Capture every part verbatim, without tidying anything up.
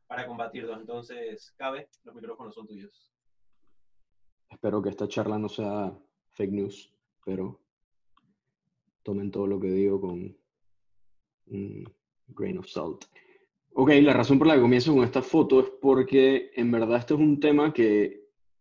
para combatirlos. Entonces, Cabe, los micrófonos son tuyos. Espero que esta charla no sea fake news, pero tomen todo lo que digo con un grain of salt. Ok, la razón por la que comienzo con esta foto es porque en verdad este es un tema que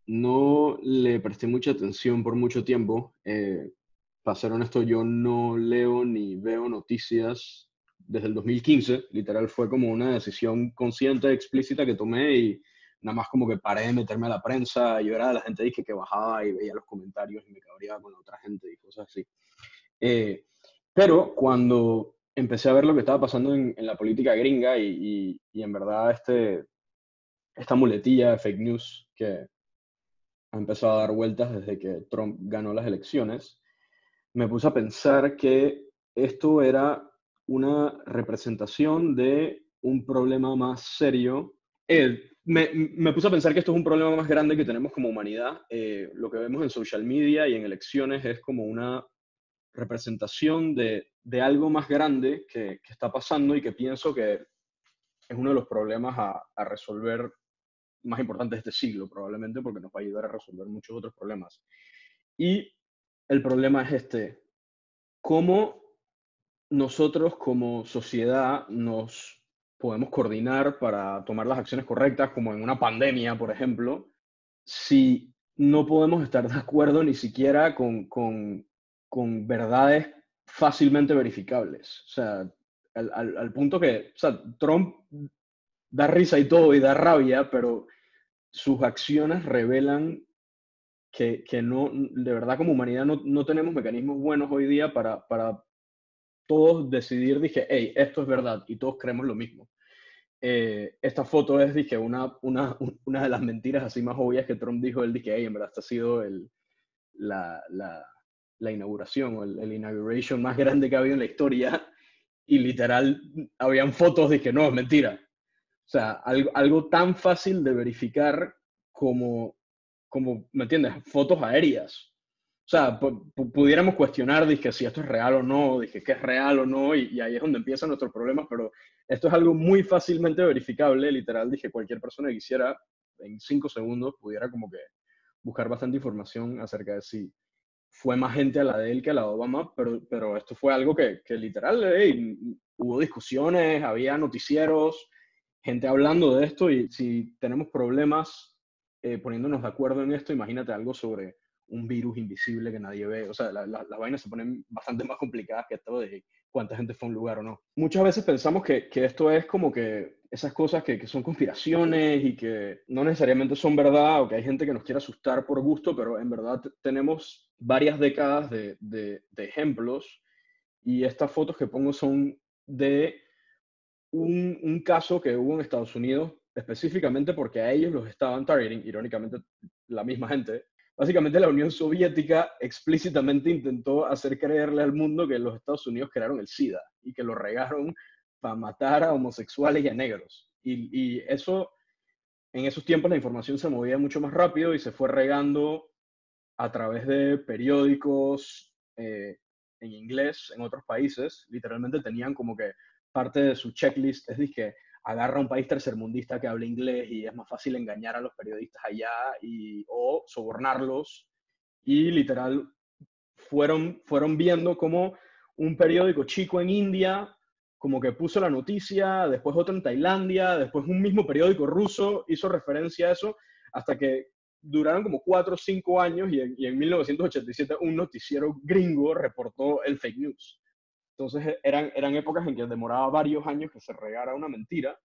no le presté mucha atención por mucho tiempo. Eh, para ser honesto, yo no leo ni veo noticias desde el dos mil quince. Literal fue como una decisión consciente, explícita que tomé y nada más como que paré de meterme a la prensa. Yo era de la gente dije, que bajaba y veía los comentarios y me cabreaba con la otra gente y cosas así. Eh, pero cuando empecé a ver lo que estaba pasando en, en la política gringa y, y, y, en verdad este, esta muletilla de fake news que ha empezado a dar vueltas desde que Trump ganó las elecciones, me puse a pensar que esto era una representación de un problema más serio. Eh, me, me, puse a pensar que esto es un problema más grande que tenemos como humanidad. Eh, lo que vemos en social media y en elecciones es como una representación de, de algo más grande que, que, está pasando y que pienso que es uno de los problemas a, a resolver más importantes de este siglo, probablemente, porque nos va a ayudar a resolver muchos otros problemas. Y el problema es este: ¿cómo nosotros como sociedad nos podemos coordinar para tomar las acciones correctas, como en una pandemia, por ejemplo, si no podemos estar de acuerdo ni siquiera con, con, con verdades fácilmente verificables? O sea, al, al, al punto que, o sea, Trump da risa y todo y da rabia, pero sus acciones revelan que, que no, de verdad como humanidad no, no tenemos mecanismos buenos hoy día para, para todos decidir, dije, hey, esto es verdad, y todos creemos lo mismo. Eh, esta foto es, dije, una, una, una de las mentiras así más obvias que Trump dijo. Él dije, hey, en verdad, esta ha sido el, la, la, la inauguración o el, el inauguration más grande que ha habido en la historia, y literal, habían fotos de que no, es mentira. O sea, algo, algo tan fácil de verificar como, como, ¿me entiendes? Fotos aéreas. O sea, pudiéramos cuestionar, dije, si esto es real o no, dije, qué es real o no, y, y ahí es donde empiezan nuestros problemas, pero esto es algo muy fácilmente verificable. Literal, dije, cualquier persona que quisiera, en cinco segundos, pudiera como que buscar bastante información acerca de si fue más gente a la de él que a la de Obama, pero, pero esto fue algo que, que literal, hey, hubo discusiones, había noticieros, gente hablando de esto, y si tenemos problemas eh, poniéndonos de acuerdo en esto, imagínate algo sobre un virus invisible que nadie ve. O sea, la, la, las vainas se ponen bastante más complicadas que esto de cuánta gente fue a un lugar o no. Muchas veces pensamos que, que esto es como que esas cosas que, que son conspiraciones y que no necesariamente son verdad, o que hay gente que nos quiere asustar por gusto, pero en verdad tenemos varias décadas de, de, de ejemplos, y estas fotos que pongo son de un, un caso que hubo en Estados Unidos, específicamente porque a ellos los estaban targeting, irónicamente la misma gente. Básicamente la Unión Soviética explícitamente intentó hacer creerle al mundo que los Estados Unidos crearon el SIDA y que lo regaron para matar a homosexuales y a negros. Y, y eso, en esos tiempos la información se movía mucho más rápido y se fue regando a través de periódicos eh, en inglés en otros países. Literalmente tenían como que parte de su checklist es que agarra un país tercermundista que habla inglés y es más fácil engañar a los periodistas allá y, o sobornarlos. Y literal fueron, fueron viendo cómo un periódico chico en India como que puso la noticia, después otro en Tailandia, después un mismo periódico ruso hizo referencia a eso, hasta que duraron como cuatro o cinco años, y en, y en mil novecientos ochenta y siete un noticiero gringo reportó el fake news. Entonces eran, eran épocas en que demoraba varios años que se regara una mentira,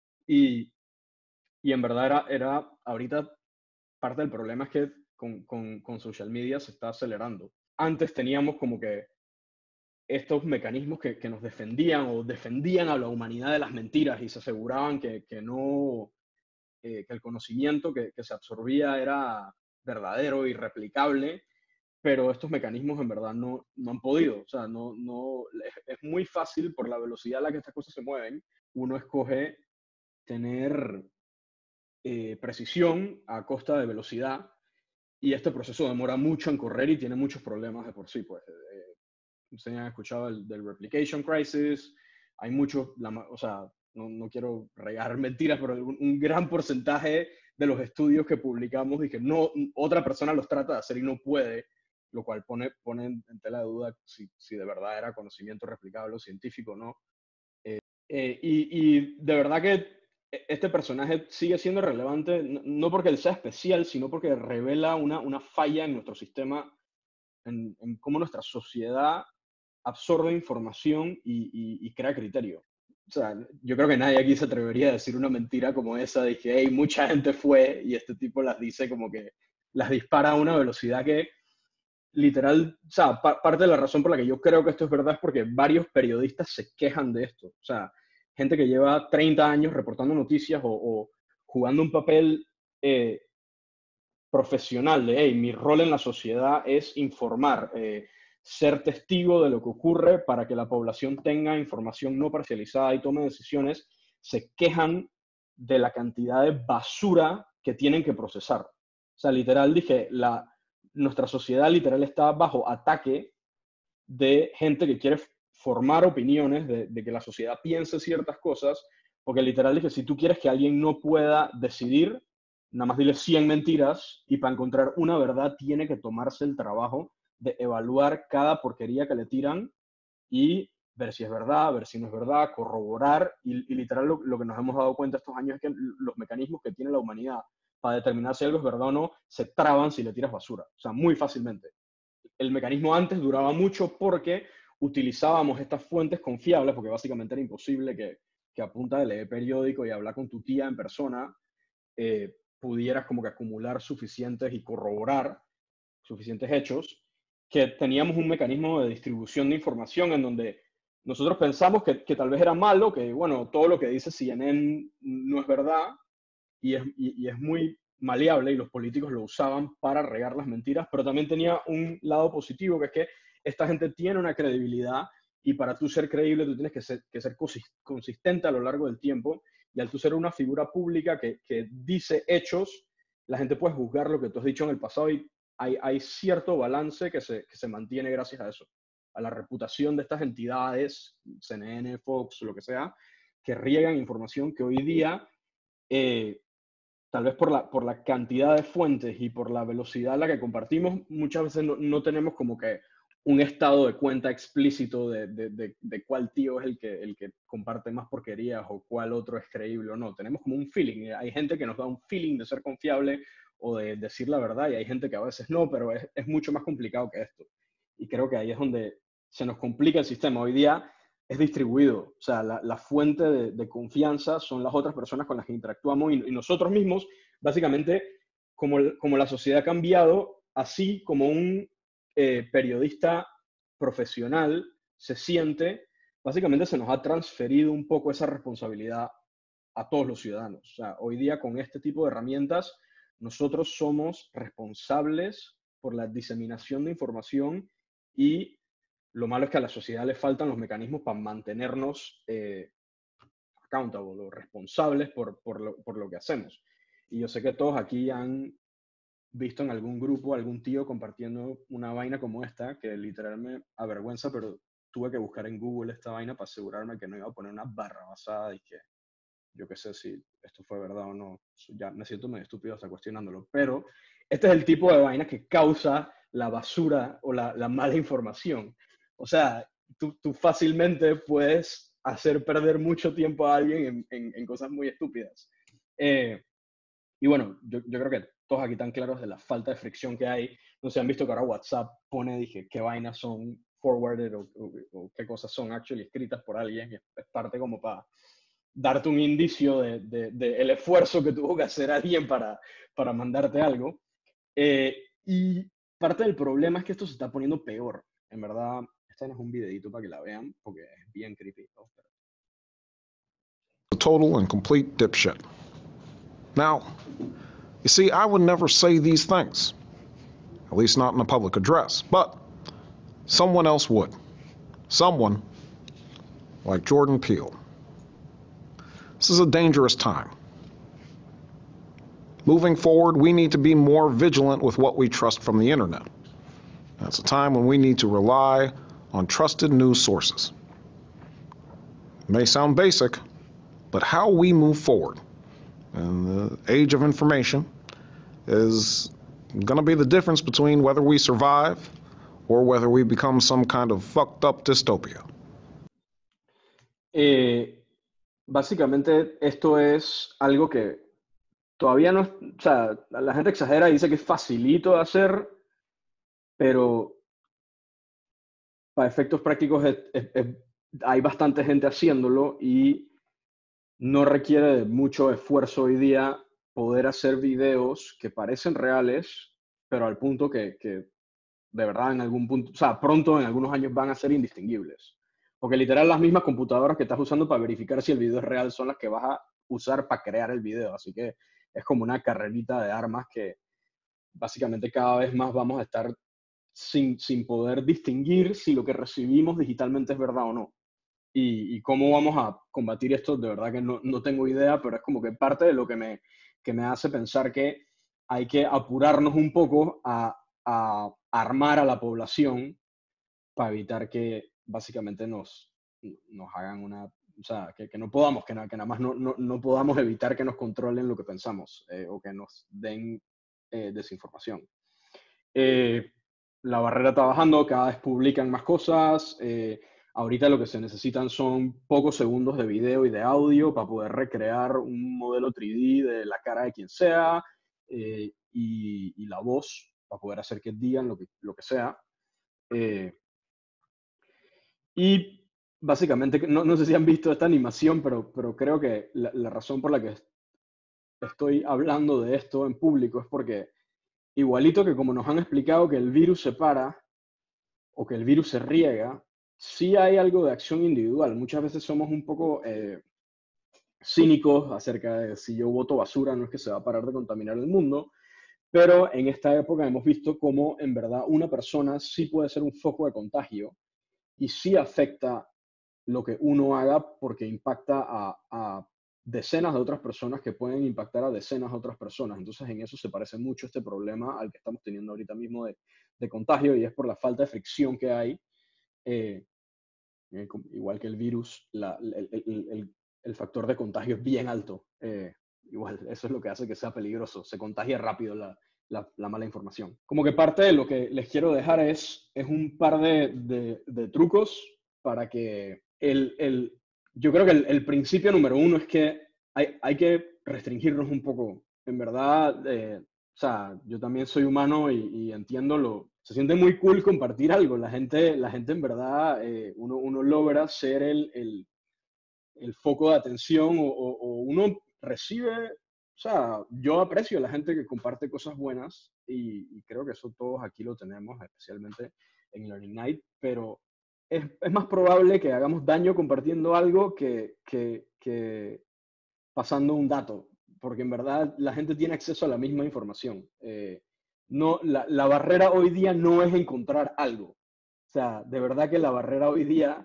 y, y en verdad era, era, ahorita parte del problema es que con, con, con social media se está acelerando. Antes teníamos como que estos mecanismos que, que nos defendían o defendían a la humanidad de las mentiras, y se aseguraban que, que no, eh, que el conocimiento que, que se absorbía era verdadero y replicable, pero estos mecanismos en verdad no, no han podido. O sea, no, no, es, es muy fácil por la velocidad a la que estas cosas se mueven. Uno escoge tener eh, precisión a costa de velocidad, y este proceso demora mucho en correr y tiene muchos problemas de por sí. Pues, eh, ustedes han escuchado el, del replication crisis, hay muchos, la, o sea, no, no quiero regar mentiras, pero un, un gran porcentaje de los estudios que publicamos y que no, otra persona los trata de hacer y no puede, lo cual pone, pone en tela de duda si, si de verdad era conocimiento replicable o científico o no. Eh, eh, y, y de verdad que este personaje sigue siendo relevante, no, no porque él sea especial, sino porque revela una, una falla en nuestro sistema, en, en cómo nuestra sociedad absorbe información y, y, y crea criterio. O sea, yo creo que nadie aquí se atrevería a decir una mentira como esa de que hey, mucha gente fue y este tipo las dice como que las dispara a una velocidad que literal, o sea, pa parte de la razón por la que yo creo que esto es verdad es porque varios periodistas se quejan de esto. O sea, gente que lleva treinta años reportando noticias o, o jugando un papel eh, profesional de, hey, mi rol en la sociedad es informar, eh, ser testigo de lo que ocurre para que la población tenga información no parcializada y tome decisiones, se quejan de la cantidad de basura que tienen que procesar. O sea, literal dije, la, nuestra sociedad literal está bajo ataque de gente que quiere formar opiniones, de, de que la sociedad piense ciertas cosas, porque literal dije, si tú quieres que alguien no pueda decidir, nada más dile cien mentiras y para encontrar una verdad tiene que tomarse el trabajo de evaluar cada porquería que le tiran y ver si es verdad, ver si no es verdad, corroborar y, y literal lo, lo que nos hemos dado cuenta estos años es que los mecanismos que tiene la humanidad para determinar si algo es verdad o no se traban si le tiras basura, o sea, muy fácilmente. El mecanismo antes duraba mucho porque utilizábamos estas fuentes confiables, porque básicamente era imposible que, que a punta de leer periódico y hablar con tu tía en persona, eh, pudieras como que acumular suficientes y corroborar suficientes hechos, que teníamos un mecanismo de distribución de información en donde nosotros pensamos que, que tal vez era malo, que bueno, todo lo que dice C N N no es verdad y es, y, y es muy maleable y los políticos lo usaban para regar las mentiras, pero también tenía un lado positivo, que es que esta gente tiene una credibilidad y para tú ser creíble tú tienes que ser, que ser consistente a lo largo del tiempo y al tú ser una figura pública que, que dice hechos, la gente puede juzgar lo que tú has dicho en el pasado y hay, hay cierto balance que se, que se mantiene gracias a eso, a la reputación de estas entidades, C N N, Fox, lo que sea, que riegan información que hoy día, eh, tal vez por la, por la cantidad de fuentes y por la velocidad a la que compartimos, muchas veces no, no tenemos como que un estado de cuenta explícito de, de, de, de cuál tío es el que, el que comparte más porquerías o cuál otro es creíble o no. Tenemos como un feeling. Hay gente que nos da un feeling de ser confiable o de decir la verdad y hay gente que a veces no, pero es, es mucho más complicado que esto. Y creo que ahí es donde se nos complica el sistema. Hoy día es distribuido. O sea, la, la fuente de, de confianza son las otras personas con las que interactuamos y, y nosotros mismos, básicamente, como, como la sociedad ha cambiado, así como un eh, periodista profesional se siente, básicamente se nos ha transferido un poco esa responsabilidad a todos los ciudadanos. O sea, hoy día con este tipo de herramientas, nosotros somos responsables por la diseminación de información y lo malo es que a la sociedad le faltan los mecanismos para mantenernos eh, accountable o responsables por, por, lo, por lo que hacemos. Y yo sé que todos aquí han visto en algún grupo algún tío compartiendo una vaina como esta, que literal me avergüenza, pero tuve que buscar en Google esta vaina para asegurarme que no iba a poner una barra basada y que yo qué sé si esto fue verdad o no. Ya me siento medio estúpido hasta cuestionándolo. Pero este es el tipo de vaina que causa la basura o la, la mala información. O sea, tú, tú fácilmente puedes hacer perder mucho tiempo a alguien en, en, en cosas muy estúpidas. Eh, y bueno, yo, yo creo que todos aquí están claros de la falta de fricción que hay. No sé, han visto que ahora WhatsApp pone, dije, qué vainas son forwarded o, o, o qué cosas son actually escritas por alguien. Es parte como para darte un indicio de, de, de el esfuerzo que tuvo que hacer alguien para, para mandarte algo. Eh, y parte del problema es que esto se está poniendo peor. En verdad, este no es un videito para que la vean, porque es bien creepy, ¿no? A total and complete dipshit. Now, you see, I would never say these things, at least not in a public address, but someone else would. Someone like Jordan Peele. This is a dangerous time. Moving forward, we need to be more vigilant with what we trust from the internet. That's a time when we need to rely on trusted news sources. It may sound basic, but how we move forward. And the age of information is going to be the difference between whether we survive or whether we become some kind of fucked up dystopia. Eh, básicamente esto es algo que todavía no es, o sea, la gente exagera y dice que es facilito de hacer, pero para efectos prácticos es, es, es, hay bastante gente haciéndolo y no requiere de mucho esfuerzo hoy día poder hacer videos que parecen reales, pero al punto que, que de verdad en algún punto, o sea, pronto en algunos años van a ser indistinguibles. Porque literal las mismas computadoras que estás usando para verificar si el video es real son las que vas a usar para crear el video. Así que es como una carrerita de armas que básicamente cada vez más vamos a estar sin, sin poder distinguir si lo que recibimos digitalmente es verdad o no. Y, y cómo vamos a combatir esto, de verdad que no, no tengo idea, pero es como que parte de lo que me, que me hace pensar que hay que apurarnos un poco a, a armar a la población para evitar que básicamente nos, nos hagan una, o sea, que, que no podamos, que, na, que nada más no, no, no podamos evitar que nos controlen lo que pensamos eh, o que nos den eh, desinformación. Eh, la barrera está bajando, cada vez publican más cosas. Eh, ahorita lo que se necesitan son pocos segundos de video y de audio para poder recrear un modelo tres D de la cara de quien sea eh, y, y la voz para poder hacer que digan lo que, lo que sea. Eh, y básicamente, no, no sé si han visto esta animación, pero, pero creo que la, la razón por la que estoy hablando de esto en público es porque igualito que como nos han explicado que el virus se para o que el virus se riega, sí hay algo de acción individual. Muchas veces somos un poco eh, cínicos acerca de si yo boto basura no es que se va a parar de contaminar el mundo, pero en esta época hemos visto cómo en verdad una persona sí puede ser un foco de contagio y sí afecta lo que uno haga porque impacta a, a decenas de otras personas que pueden impactar a decenas de otras personas. Entonces en eso se parece mucho este problema al que estamos teniendo ahorita mismo de, de contagio y es por la falta de fricción que hay. Eh, eh, igual que el virus, la, el, el, el, el, factor de contagio es bien alto. Eh, igual, eso es lo que hace que sea peligroso. Se contagia rápido la, la, la mala información. Como que parte de lo que les quiero dejar es, es un par de, de, de trucos para que el, el, yo creo que el, el principio número uno es que hay, hay que restringirnos un poco. En verdad, eh, o sea, yo también soy humano y, y entiendo lo... Se siente muy cool compartir algo. La gente, la gente en verdad, eh, uno, uno logra ser el, el, el foco de atención o, o, o uno recibe... O sea, yo aprecio a la gente que comparte cosas buenas y, y creo que eso todos aquí lo tenemos, especialmente en Learning Night, pero es, es más probable que hagamos daño compartiendo algo que, que, que pasando un dato, porque en verdad la gente tiene acceso a la misma información. Eh, no, la, la barrera hoy día no es encontrar algo. O sea, de verdad que la barrera hoy día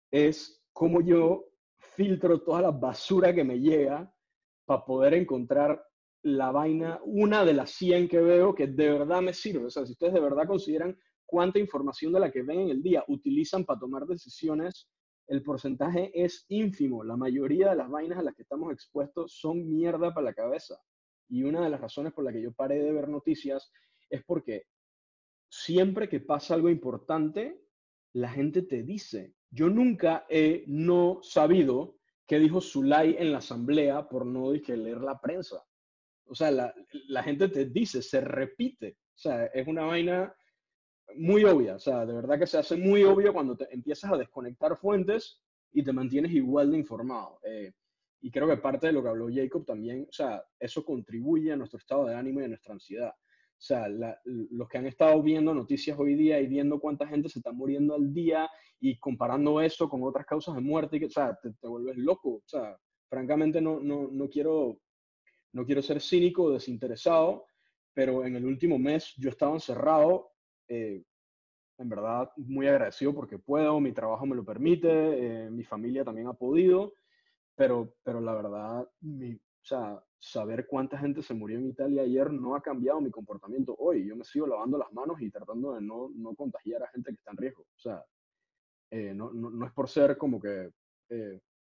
es cómo yo filtro toda la basura que me llega para poder encontrar la vaina, una de las cien que veo que de verdad me sirve. O sea, si ustedes de verdad consideran cuánta información de la que ven en el día utilizan para tomar decisiones, el porcentaje es ínfimo. La mayoría de las vainas a las que estamos expuestos son mierda para la cabeza. Y una de las razones por la que yo paré de ver noticias es porque siempre que pasa algo importante, la gente te dice. Yo nunca he no sabido qué dijo Zulay en la asamblea por no dije, leer la prensa. O sea, la, la gente te dice, se repite. O sea, es una vaina muy obvia. O sea, de verdad que se hace muy obvio cuando te empiezas a desconectar fuentes y te mantienes igual de informado. Eh, y creo que parte de lo que habló Jacob también, o sea, eso contribuye a nuestro estado de ánimo y a nuestra ansiedad. O sea, la, los que han estado viendo noticias hoy día y viendo cuánta gente se está muriendo al día y comparando eso con otras causas de muerte, que, o sea, te, te vuelves loco. O sea, francamente no, no, no, quiero, no quiero ser cínico o desinteresado, pero en el último mes yo estaba encerrado, eh, en verdad muy agradecido porque puedo, mi trabajo me lo permite, eh, mi familia también ha podido, pero, pero la verdad, mi, o sea, saber cuánta gente se murió en Italia ayer no ha cambiado mi comportamiento hoy. Yo me sigo lavando las manos y tratando de no, no contagiar a gente que está en riesgo. O sea, eh, no, no, no es por ser como que eh,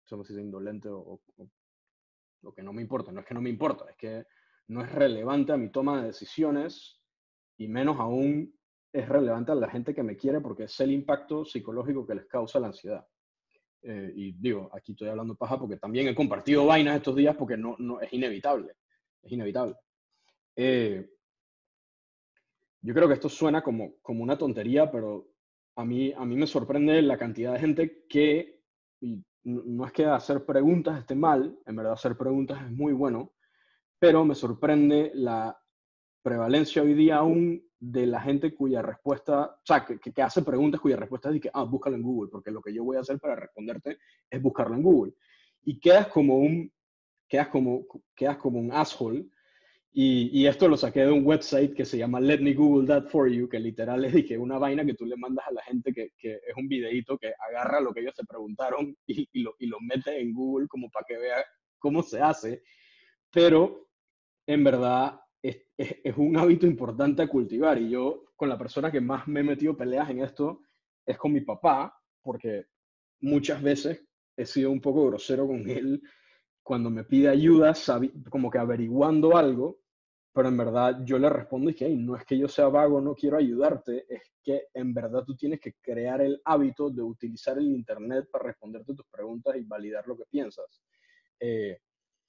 somos si indolente o, o, o que no me importa. No es que no me importa, es que no es relevante a mi toma de decisiones y menos aún es relevante a la gente que me quiere porque es el impacto psicológico que les causa la ansiedad. Eh, y digo, aquí estoy hablando paja porque también he compartido vainas estos días porque no, no es inevitable. Es inevitable. Eh, yo creo que esto suena como, como una tontería, pero a mí, a mí me sorprende la cantidad de gente que, y no, no es que hacer preguntas esté mal, en verdad hacer preguntas es muy bueno, pero me sorprende la prevalencia hoy día aún de la gente cuya respuesta, o sea, que, que hace preguntas cuya respuesta es de que, ah, búscalo en Google, porque lo que yo voy a hacer para responderte es buscarlo en Google. Y quedas como un, quedas como, quedas como un asshole. Y, y esto lo saqué de un website que se llama Let Me Google That For You, que literal es de que una vaina que tú le mandas a la gente que, que es un videito que agarra lo que ellos te preguntaron y, y, lo, y lo mete en Google como para que vea cómo se hace. Pero en verdad es, es, es, un hábito importante a cultivar y yo con la persona que más me he metido peleas en esto es con mi papá, porque muchas veces he sido un poco grosero con él cuando me pide ayuda, como que averiguando algo, pero en verdad yo le respondo y que hey, no es que yo sea vago, no quiero ayudarte, es que en verdad tú tienes que crear el hábito de utilizar el internet para responderte tus preguntas y validar lo que piensas. Eh,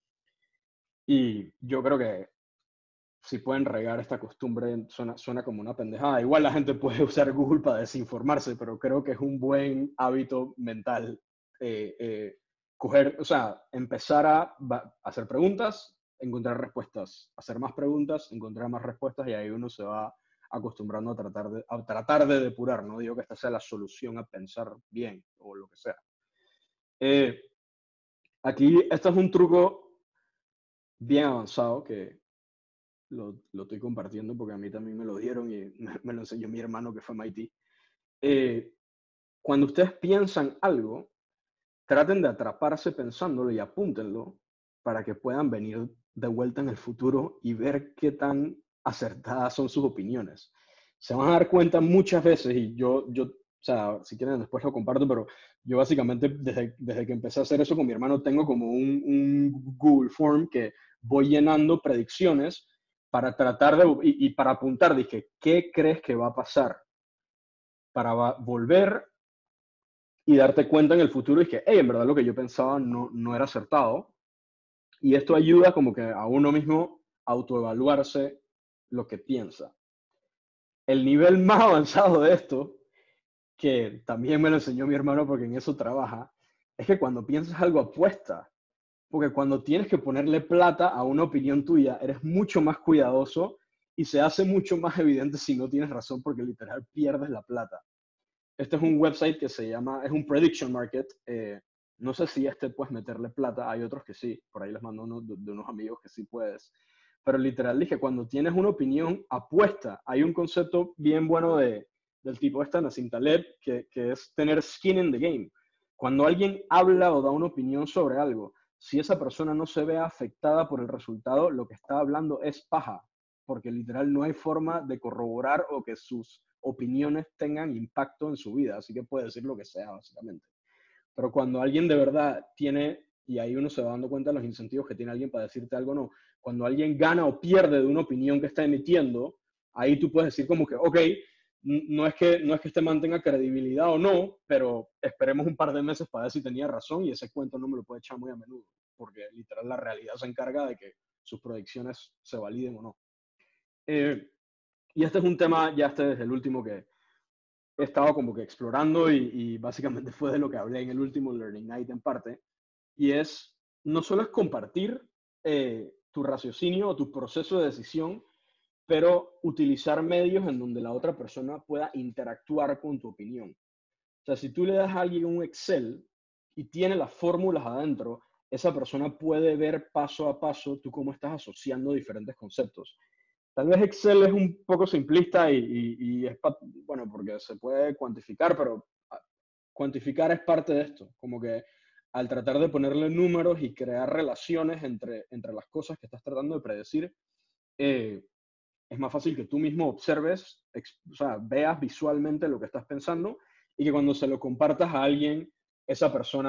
y yo creo que si pueden regar esta costumbre, suena, suena como una pendejada. Igual la gente puede usar Google para desinformarse, pero creo que es un buen hábito mental eh, eh, coger, o sea, empezar a, a hacer preguntas, encontrar respuestas, hacer más preguntas, encontrar más respuestas y ahí uno se va acostumbrando a tratar de, a tratar de depurar. No digo que esta sea la solución a pensar bien o lo que sea. Eh, aquí, este es un truco bien avanzado que Lo, lo estoy compartiendo porque a mí también me lo dieron y me, me lo enseñó mi hermano que fue a M I T. Eh, cuando ustedes piensan algo, traten de atraparse pensándolo y apúntenlo para que puedan venir de vuelta en el futuro y ver qué tan acertadas son sus opiniones. Se van a dar cuenta muchas veces, y yo, yo o sea, si quieren después lo comparto, pero yo básicamente desde, desde que empecé a hacer eso con mi hermano tengo como un, un Google Form que voy llenando predicciones para tratar de, y, y para apuntar, dije, ¿qué crees que va a pasar? Para volver y darte cuenta en el futuro y que, hey, en verdad lo que yo pensaba no, no era acertado. Y esto ayuda como que a uno mismo autoevaluarse lo que piensa. El nivel más avanzado de esto, que también me lo enseñó mi hermano porque en eso trabaja, es que cuando piensas algo apuesta. Porque cuando tienes que ponerle plata a una opinión tuya, eres mucho más cuidadoso y se hace mucho más evidente si no tienes razón porque literal pierdes la plata. Este es un website que se llama, es un prediction market. Eh, no sé si este puedes meterle plata, hay otros que sí, por ahí les mando uno de, de unos amigos que sí puedes. Pero literal dije, cuando tienes una opinión apuesta, hay un concepto bien bueno de, del tipo esta, Nassim Taleb, que, que es tener skin in the game. Cuando alguien habla o da una opinión sobre algo, si esa persona no se ve afectada por el resultado, lo que está hablando es paja, porque literal no hay forma de corroborar o que sus opiniones tengan impacto en su vida, así que puede decir lo que sea, básicamente. Pero cuando alguien de verdad tiene, y ahí uno se va dando cuenta de los incentivos que tiene alguien para decirte algo o no, cuando alguien gana o pierde de una opinión que está emitiendo, ahí tú puedes decir como que, ok, no es que, no es que este man tenga credibilidad o no, pero esperemos un par de meses para ver si tenía razón y ese cuento no me lo puede echar muy a menudo, porque literal la realidad se encarga de que sus predicciones se validen o no. Eh, y este es un tema, ya este es el último que he estado como que explorando y, y básicamente fue de lo que hablé en el último Learning Night en parte, y es, no solo es compartir eh, tu raciocinio o tu proceso de decisión, pero utilizar medios en donde la otra persona pueda interactuar con tu opinión. O sea, si tú le das a alguien un Excel y tiene las fórmulas adentro, esa persona puede ver paso a paso tú cómo estás asociando diferentes conceptos. Tal vez Excel es un poco simplista y, y, y es, bueno, porque se puede cuantificar, pero cuantificar es parte de esto. Como que al tratar de ponerle números y crear relaciones entre, entre las cosas que estás tratando de predecir, eh, es más fácil que tú mismo observes, o sea, veas visualmente lo que estás pensando y que cuando se lo compartas a alguien, esa persona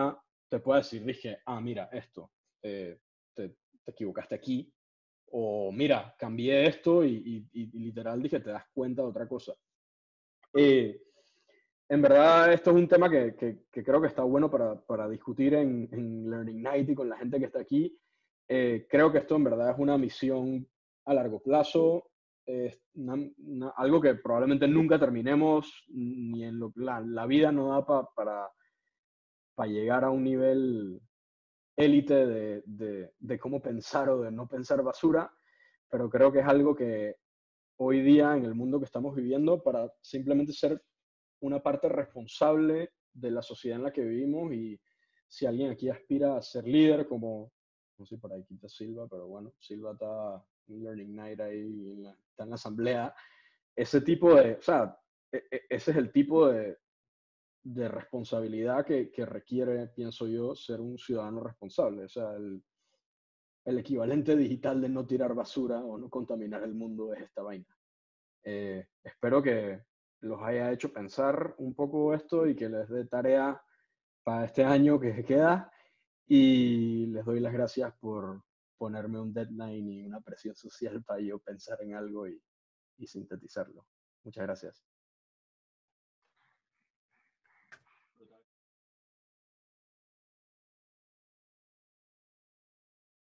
te pueda decir, dije, ah, mira, esto, eh, te, te equivocaste aquí, o mira, cambié esto y, y, y literal dije, te das cuenta de otra cosa. Eh, en verdad, esto es un tema que, que, que creo que está bueno para, para discutir en, en Learning Night y con la gente que está aquí. Eh, creo que esto en verdad es una misión a largo plazo, es una, una, algo que probablemente nunca terminemos, ni en lo, la, la vida no da pa, para, para llegar a un nivel élite de, de, de cómo pensar o de no pensar basura, pero creo que es algo que hoy día en el mundo que estamos viviendo, para simplemente ser una parte responsable de la sociedad en la que vivimos, y si alguien aquí aspira a ser líder, como, no sé, por ahí quita Silva, pero bueno, Silva está en Learning Night ahí, en la, está en la asamblea, ese tipo de, o sea, e, e, ese es el tipo de, de responsabilidad que, que requiere, pienso yo, ser un ciudadano responsable. O sea, el, el equivalente digital de no tirar basura o no contaminar el mundo es esta vaina. Eh, espero que los haya hecho pensar un poco esto y que les dé tarea para este año que queda, y les doy las gracias por ponerme un deadline y una presión social para yo pensar en algo y, y sintetizarlo. Muchas gracias.